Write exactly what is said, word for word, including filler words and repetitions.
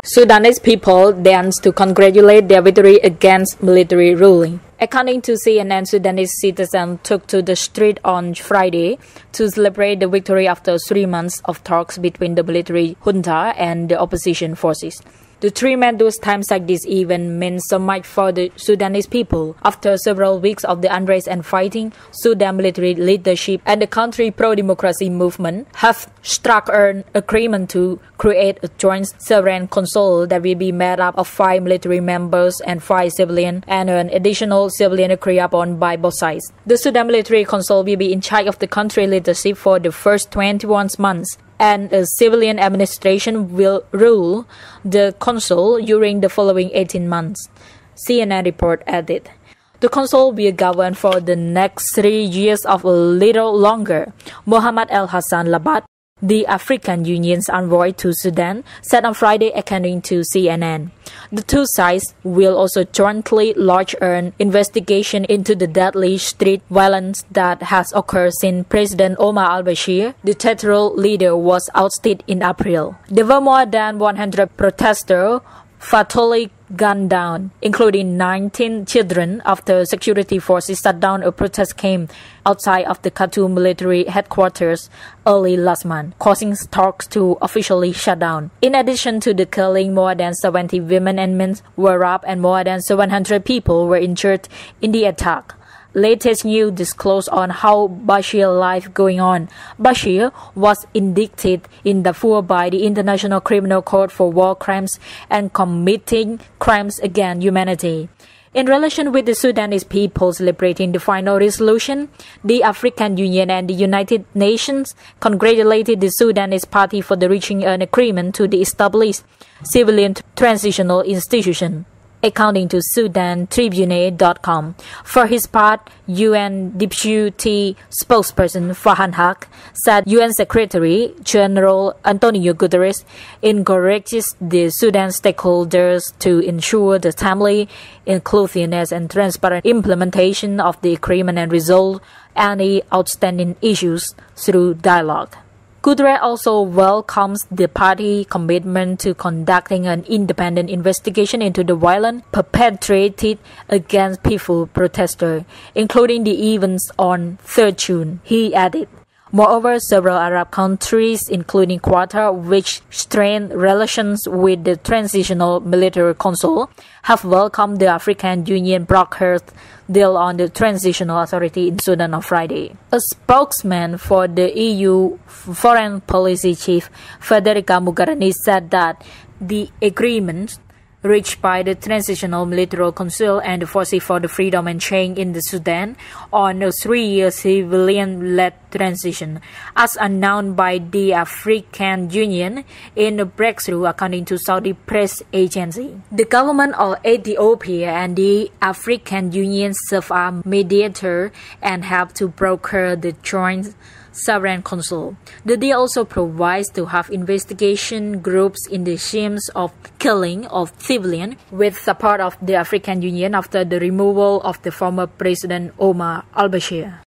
Sudanese people dance to congratulate their victory against military ruling. According to C N N, Sudanese citizens took to the street on Friday to celebrate the victory after three months of talks between the military junta and the opposition forces. The tremendous times like this event meant so much for the Sudanese people. After several weeks of the unrest and fighting, Sudan military leadership and the country pro-democracy movement have struck an agreement to create a joint sovereign council that will be made up of five military members and five civilian, and an additional civilian agreed upon by both sides. The Sudan military council will be in charge of the country leadership for the first twenty-one months, and a civilian administration will rule the council during the following eighteen months, C N N report added. The council will govern for the next three years or a little longer. Mohamed el-Hassan Labat, the African Union's envoy to Sudan, said on Friday according to C N N. The two sides will also jointly launch an investigation into the deadly street violence that has occurred since President Omar al-Bashir, the dictatorial leader, was ousted in April. There were more than one hundred protesters fatally gunned down, including nineteen children, after security forces shut down a protest camp outside of the Khartoum military headquarters early last month, causing talks to officially shut down. In addition to the killing, more than seventy women and men were robbed and more than seven hundred people were injured in the attack. Latest news disclosed on how Bashir's life going on. Bashir was indicted in Darfur by the International Criminal Court for war crimes and committing crimes against humanity. In relation with the Sudanese people celebrating the final resolution, the African Union and the United Nations congratulated the Sudanese party for the reaching an agreement to the established civilian transitional institution, according to Sudan Tribune dot com. For his part, U N Deputy Spokesperson Farhan Haq said U N Secretary General Antonio Guterres encourages the Sudan stakeholders to ensure the timely, inclusiveness and transparent implementation of the agreement and resolve any outstanding issues through dialogue. Guterres also welcomes the party's commitment to conducting an independent investigation into the violence perpetrated against peaceful protesters, including the events on third June, he added. Moreover, several Arab countries, including Qatar, which strained relations with the Transitional Military Council, have welcomed the African Union brokered deal on the Transitional Authority in Sudan on Friday. A spokesman for the E U Foreign Policy Chief Federica Mogherini said that the agreement reached by the Transitional Military Council and the Forces for the Freedom and Change in the Sudan on a three-year civilian-led transition, as announced by the African Union in a breakthrough, according to Saudi press agency. The government of Ethiopia and the African Union serve as mediator and help to broker the joint Sovereign Council. The deal also provides to have investigation groups in the schemes of killing of civilians with support of the African Union after the removal of the former President Omar al-Bashir.